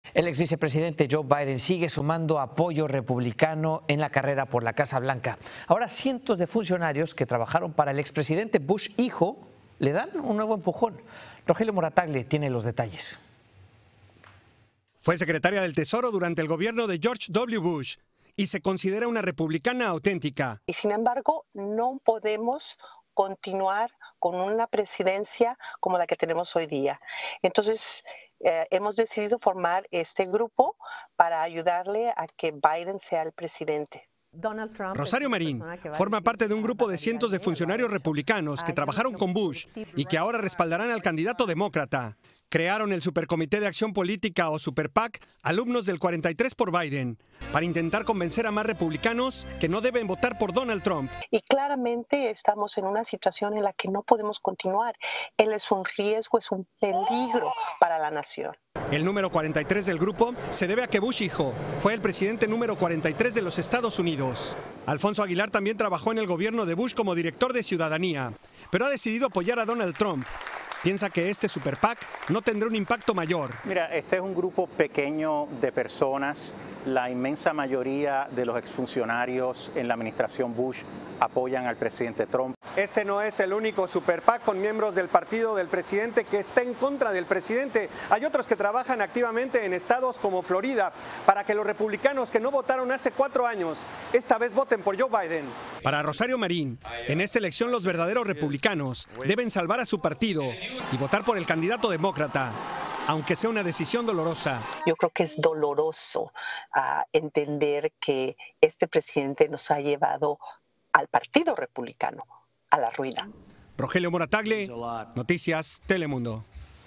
El ex vicepresidente Joe Biden sigue sumando apoyo republicano en la carrera por la Casa Blanca. Ahora cientos de funcionarios que trabajaron para el expresidente Bush hijo le dan un nuevo empujón. Rogelio Morataglia tiene los detalles. Fue secretaria del Tesoro durante el gobierno de George W. Bush y se considera una republicana auténtica. Y sin embargo, no podemos continuar con una presidencia como la que tenemos hoy día. Entonces, hemos decidido formar este grupo para ayudarle a que Biden sea el presidente. Rosario Marín forma parte de un grupo de cientos de funcionarios republicanos que trabajaron con Bush y que ahora respaldarán al candidato demócrata. Crearon el Supercomité de Acción Política o Super PAC, alumnos del 43 por Biden, para intentar convencer a más republicanos que no deben votar por Donald Trump. Y claramente estamos en una situación en la que no podemos continuar. Él es un riesgo, es un peligro para la nación. El número 43 del grupo se debe a que Bush hijo fue el presidente número 43 de los Estados Unidos. Alfonso Aguilar también trabajó en el gobierno de Bush como director de Ciudadanía, pero ha decidido apoyar a Donald Trump. Piensa que este Super PAC no tendrá un impacto mayor. Mira, este es un grupo pequeño de personas. La inmensa mayoría de los exfuncionarios en la administración Bush apoyan al presidente Trump. Este no es el único Super PAC con miembros del partido del presidente que está en contra del presidente. Hay otros que trabajan activamente en estados como Florida para que los republicanos que no votaron hace 4 años esta vez voten por Joe Biden. Para Rosario Marín, en esta elección los verdaderos republicanos deben salvar a su partido y votar por el candidato demócrata, aunque sea una decisión dolorosa. Yo creo que es doloroso entender que este presidente nos ha llevado al Partido Republicano a la ruina. Rogelio Morataglia, Noticias Telemundo.